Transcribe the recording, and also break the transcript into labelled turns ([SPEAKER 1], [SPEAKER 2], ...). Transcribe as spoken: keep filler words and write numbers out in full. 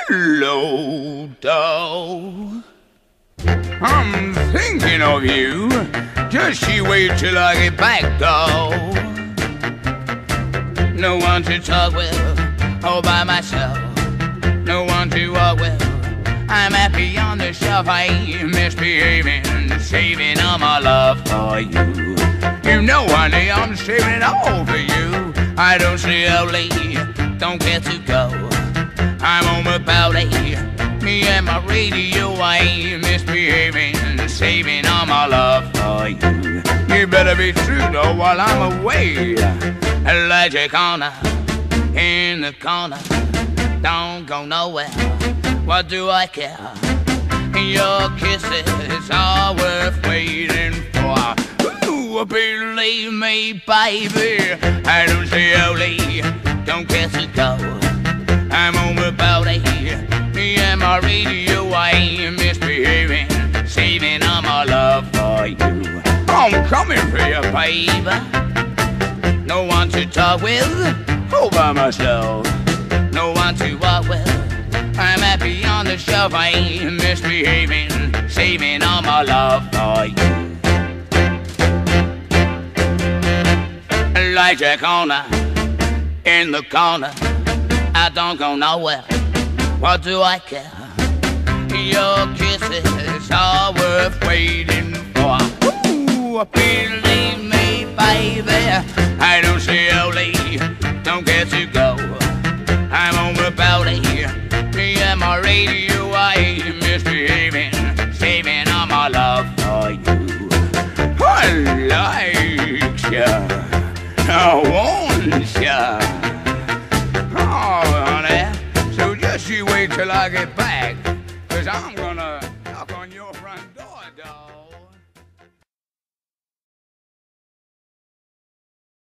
[SPEAKER 1] Hello, doll. I'm thinking of you. Just you wait till I get back, doll. No one to talk with, all by myself. No one to walk with. I'm happy on the shelf. I ain't misbehaving, saving all my love for you. You know, honey, I'm saving it all for you. I don't stay out late, don't get to go. I'm on my ballet, me and my radio. I ain't misbehaving, saving all my love for you. You better be true though while I'm away. Electric corner, in the corner, don't go nowhere. What do I care? Your kisses are worth waiting for. Ooh, believe me, baby, I don't stay out late, don't get to go. I'm on the ballet, me and my radio. I ain't misbehaving, saving all my love for you. I'm coming for you, baby. No one to talk with, all by myself. No one to walk with. I'm happy on the shelf. I ain't misbehaving, saving all my love for you. Like a corner, in the corner, I don't go nowhere. What do I care? Your kisses are worth waiting for. Ooh, believe me, baby, I don't stay out late, don't get to go. I'm on the ballet, me and my radio. I ain't misbehaving, saving all my love for you. I like ya, I want ya. Oh, honey, so just you wait till I get back, 'cause I'm gonna